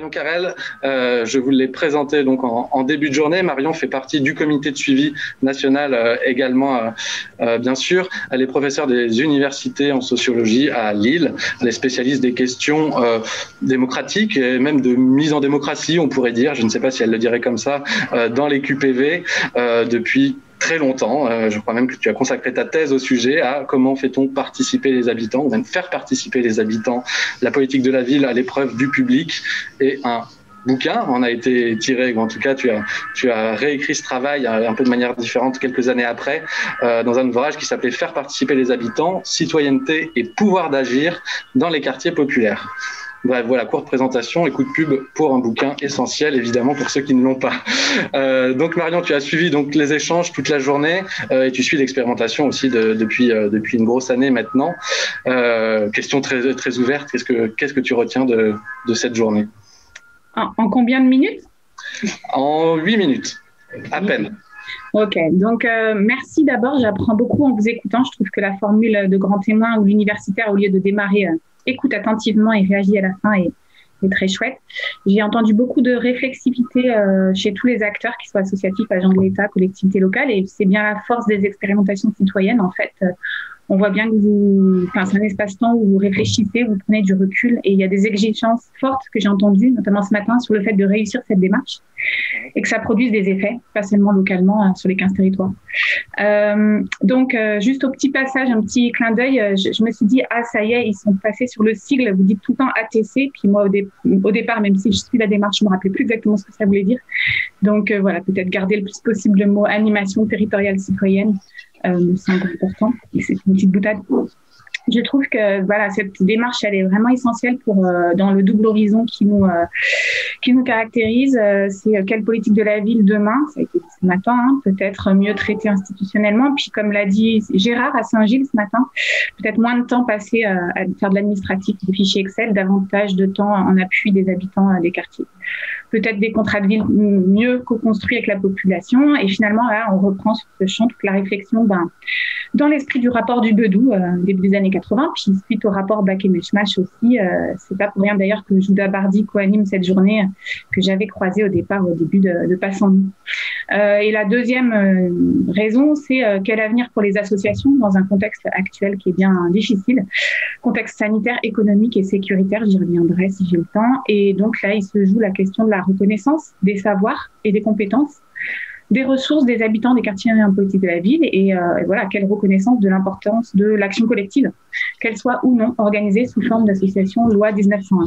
Marion Carrel. Je vous l'ai présenté donc en début de journée. Marion fait partie du comité de suivi national également, bien sûr. Elle est professeure des universités en sociologie à Lille. Elle est spécialiste des questions démocratiques et même de mise en démocratie, on pourrait dire. Je ne sais pas si elle le dirait comme ça, dans les QPV depuis très longtemps. Je crois même que tu as consacré ta thèse au sujet, à comment fait-on participer les habitants, ou même faire participer les habitants, la politique de la ville à l'épreuve du public. Et un bouquin en a été tiré, ou en tout cas tu as réécrit ce travail un peu de manière différente quelques années après, dans un ouvrage qui s'appelait Faire participer les habitants, citoyenneté et pouvoir d'agir dans les quartiers populaires. Bref, voilà, courte présentation et coup de pub pour un bouquin essentiel, évidemment, pour ceux qui ne l'ont pas. Donc, Marion, tu as suivi donc les échanges toute la journée et tu suis l'expérimentation aussi depuis une grosse année maintenant. Question très, très ouverte, qu'est-ce que tu retiens de cette journée? En combien de minutes? En 8 minutes, à peine. Ok, donc merci d'abord, j'apprends beaucoup en vous écoutant. Je trouve que la formule de grand témoin ou l'universitaire, au lieu de démarrer, écoute attentivement et réagit à la fin est très chouette. J'ai entendu beaucoup de réflexivité chez tous les acteurs, qui soient associatifs, agents de l'État, collectivités locales, et c'est bien la force des expérimentations citoyennes, en fait. On voit bien que c'est un espace-temps où vous réfléchissez, vous prenez du recul, et il y a des exigences fortes que j'ai entendues, notamment ce matin, sur le fait de réussir cette démarche et que ça produise des effets, pas seulement localement, sur les 15 territoires. Donc, juste au petit passage, un petit clin d'œil, je me suis dit, ah, ça y est, ils sont passés sur le sigle, vous dites tout le temps ATC, puis moi, au départ, même si je suis la démarche, je me rappelais plus exactement ce que ça voulait dire. Donc, voilà, peut-être garder le plus possible le mot animation territoriale citoyenne. C'est important, et c'est une petite boutade. Je trouve que voilà, cette démarche, elle est vraiment essentielle pour dans le double horizon qui nous caractérise. C'est quelle politique de la ville demain, ça a été dit ce matin, hein, peut-être mieux traité institutionnellement. Puis comme l'a dit Gérard à Saint-Gilles ce matin, peut-être moins de temps passé à faire de l'administratif, des fichiers Excel, davantage de temps en appui des habitants des quartiers. Peut-être des contrats de ville mieux co-construits avec la population. Et finalement, là, on reprend sur ce champ toute la réflexion dans l'esprit du rapport du Bedou, début des années 80, puis suite au rapport Bac-et-Meshmash aussi. C'est pas pour rien d'ailleurs que Jouda Bardi co-anime cette journée que j'avais croisée au départ, au début de Passant. Et la deuxième raison, c'est quel avenir pour les associations dans un contexte actuel qui est bien difficile, contexte sanitaire, économique et sécuritaire, j'y reviendrai si j'ai le temps. Et donc là, il se joue la question de la reconnaissance des savoirs et des compétences, des ressources des habitants des quartiers en politique de la ville et voilà, quelle reconnaissance de l'importance de l'action collective, qu'elle soit ou non organisée sous forme d'association loi 1901.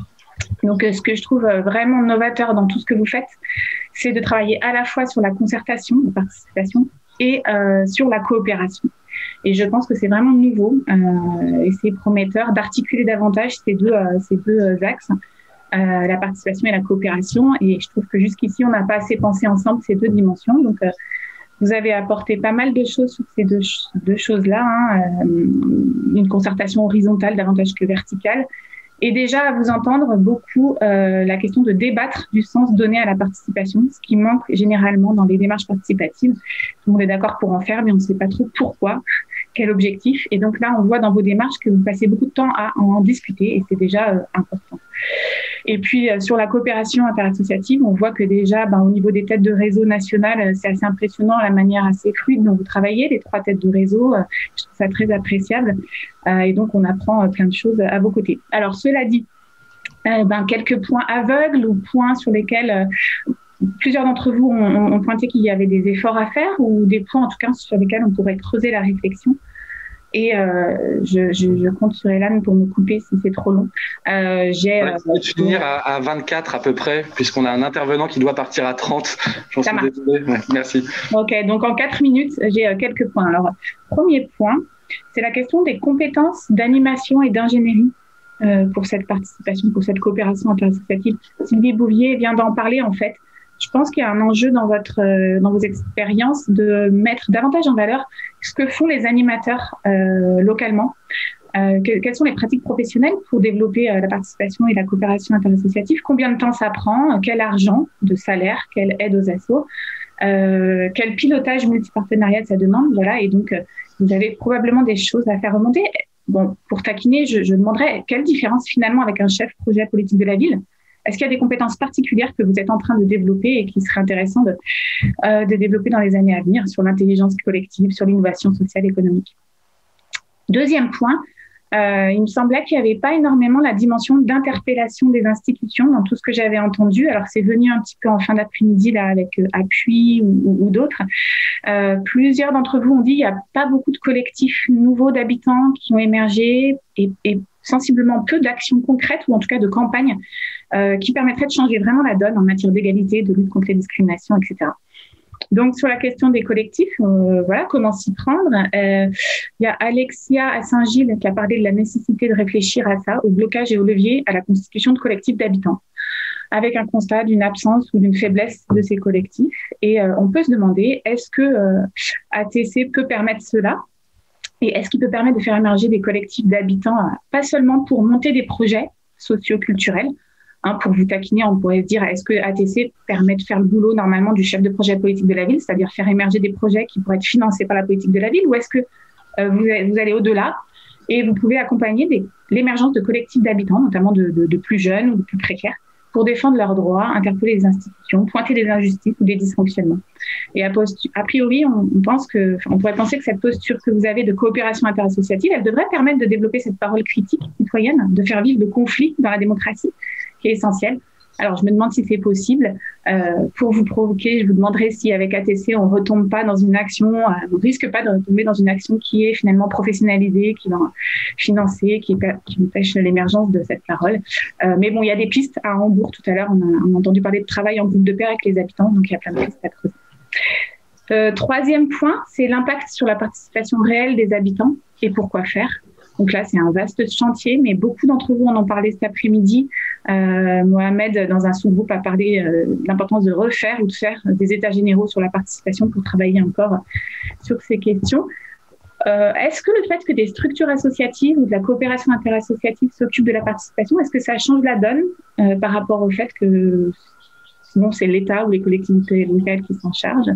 Donc, ce que je trouve vraiment novateur dans tout ce que vous faites, c'est de travailler à la fois sur la concertation, la participation et sur la coopération. Et je pense que c'est vraiment nouveau et c'est prometteur d'articuler davantage ces deux axes. La participation et la coopération. Et je trouve que jusqu'ici, on n'a pas assez pensé ensemble ces deux dimensions. Donc, vous avez apporté pas mal de choses sur ces deux choses-là. Hein. Une concertation horizontale davantage que verticale. Et déjà, à vous entendre, beaucoup la question de débattre du sens donné à la participation, ce qui manque généralement dans les démarches participatives. Tout le monde est d'accord pour en faire, mais on ne sait pas trop pourquoi, quel objectif. Et donc là, on voit dans vos démarches que vous passez beaucoup de temps à en discuter, et c'est déjà important. Et puis, sur la coopération interassociative, on voit que déjà, au niveau des têtes de réseau nationales, c'est assez impressionnant la manière assez fluide dont vous travaillez, les 3 têtes de réseau. Je trouve ça très appréciable. Et donc, on apprend plein de choses à vos côtés. Alors, cela dit, quelques points aveugles ou points sur lesquels plusieurs d'entre vous ont pointé qu'il y avait des efforts à faire ou des points, en tout cas, sur lesquels on pourrait creuser la réflexion. Et je compte sur Hélène pour me couper si c'est trop long. J'ai finir à 24 à peu près, puisqu'on a un intervenant qui doit partir à 30. J'en suis désolé. Ouais, merci. Ok, donc en 4 minutes, j'ai quelques points. Alors, premier point, c'est la question des compétences d'animation et d'ingénierie pour cette participation, pour cette coopération interassociative. Sylvie Bouvier vient d'en parler en fait. Je pense qu'il y a un enjeu dans vos expériences de mettre davantage en valeur ce que font les animateurs localement. Quelles sont les pratiques professionnelles pour développer la participation et la coopération interassociative? Combien de temps ça prend? Quel argent de salaire? Quelle aide aux assos? Quel pilotage multipartenariat ça demande? Voilà. Et donc, vous avez probablement des choses à faire remonter. Bon, pour taquiner, je demanderais quelle différence finalement avec un chef projet politique de la ville? Est-ce qu'il y a des compétences particulières que vous êtes en train de développer et qui seraient intéressantes de développer dans les années à venir sur l'intelligence collective, sur l'innovation sociale et économique? Deuxième point, il me semblait qu'il n'y avait pas énormément la dimension d'interpellation des institutions dans tout ce que j'avais entendu. Alors, c'est venu un petit peu en fin d'après-midi là avec Appui ou d'autres. Plusieurs d'entre vous ont dit qu'il n'y a pas beaucoup de collectifs nouveaux d'habitants qui ont émergé et sensiblement peu d'actions concrètes ou en tout cas de campagnes qui permettraient de changer vraiment la donne en matière d'égalité, de lutte contre les discriminations, etc. Donc, sur la question des collectifs, voilà, comment s'y prendre. Il y a Alexia à Saint-Gilles qui a parlé de la nécessité de réfléchir à ça, au blocage et au levier à la constitution de collectifs d'habitants, avec un constat d'une absence ou d'une faiblesse de ces collectifs. Et on peut se demander, est-ce que ATC peut permettre cela? Et est-ce qu'il peut permettre de faire émerger des collectifs d'habitants, pas seulement pour monter des projets socio-culturels, pour vous taquiner, on pourrait se dire, est-ce que ATC permet de faire le boulot normalement du chef de projet politique de la ville, c'est-à-dire faire émerger des projets qui pourraient être financés par la politique de la ville, ou est-ce que vous allez au-delà et vous pouvez accompagner l'émergence de collectifs d'habitants, notamment de plus jeunes ou de plus précaires, pour défendre leurs droits, interpeller les institutions, pointer des injustices ou des dysfonctionnements. Et a priori, on pourrait penser que cette posture que vous avez de coopération interassociative, elle devrait permettre de développer cette parole critique citoyenne, de faire vivre le conflit dans la démocratie, qui est essentiel. Alors, je me demande si c'est possible. Pour vous provoquer, je vous demanderai si avec ATC, on ne retombe pas dans une action, on ne risque pas de retomber dans une action qui est finalement professionnalisée, qui est financée, qui empêche l'émergence de cette parole. Mais bon, il y a des pistes. À Hambourg, tout à l'heure, on a entendu parler de travail en groupe de pair avec les habitants, donc il y a plein de pistes à creuser. Troisième point, c'est l'impact sur la participation réelle des habitants et pourquoi faire. Donc là, c'est un vaste chantier, mais beaucoup d'entre vous en ont parlé cet après-midi. Mohamed, dans un sous-groupe, a parlé de l'importance de refaire ou de faire des états généraux sur la participation pour travailler encore sur ces questions. Est-ce que le fait que des structures associatives ou de la coopération interassociative s'occupent de la participation, est-ce que ça change la donne par rapport au fait que sinon c'est l'État ou les collectivités locales qui s'en chargent?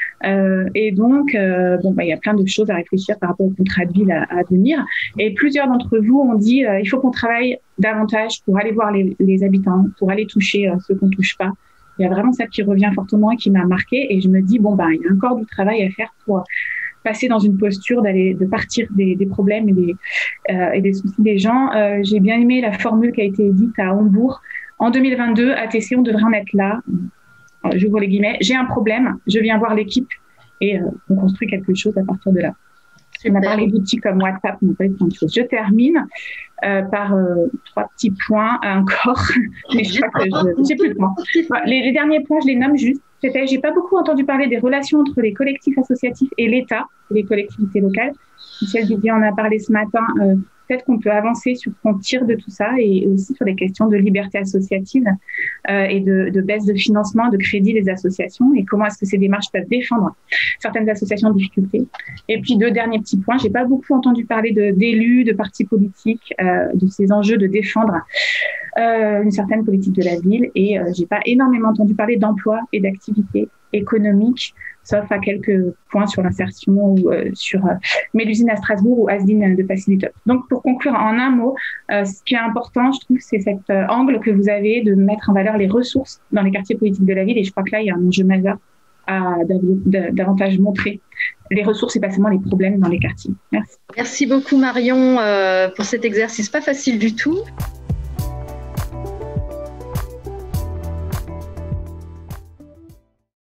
Et donc, il y a plein de choses à réfléchir par rapport au contrat de ville à venir. Et plusieurs d'entre vous ont dit il faut qu'on travaille davantage pour aller voir les habitants, pour aller toucher ceux qu'on ne touche pas. Il y a vraiment ça qui revient fortement et qui m'a marquée. Et je me dis, il y a encore du travail à faire pour passer dans une posture de partir des problèmes et des soucis des gens. J'ai bien aimé la formule qui a été dite à Hambourg. En 2022, ATC, on devrait en être là. J'ouvre les guillemets, j'ai un problème, je viens voir l'équipe et on construit quelque chose à partir de là. On a parlé d'outils comme WhatsApp, on a parlé de plein de choses. Je termine par 3 petits points encore, mais je crois que j'ai plus de temps. Les derniers points, je les nomme juste. J'ai pas beaucoup entendu parler des relations entre les collectifs associatifs et l'État, et les collectivités locales. Michel Didier en a parlé ce matin. Peut-être qu'on peut avancer sur ce qu'on tire de tout ça et aussi sur les questions de liberté associative et de baisse de financement, de crédit des associations et comment est-ce que ces démarches peuvent défendre certaines associations en difficulté. Et puis 2 derniers petits points. J'ai pas beaucoup entendu parler d'élus, de partis politiques, de ces enjeux de défendre une certaine politique de la ville et j'ai pas énormément entendu parler d'emploi et d'activité économique, sauf à quelques points sur l'insertion ou sur Mélusine à Strasbourg ou Asdine de Facilitop. Donc, pour conclure en un mot, ce qui est important, je trouve, c'est cet angle que vous avez de mettre en valeur les ressources dans les quartiers politiques de la ville. Et je crois que là, il y a un enjeu majeur à davantage montrer les ressources et pas seulement les problèmes dans les quartiers. Merci. Merci beaucoup, Marion, pour cet exercice pas facile du tout.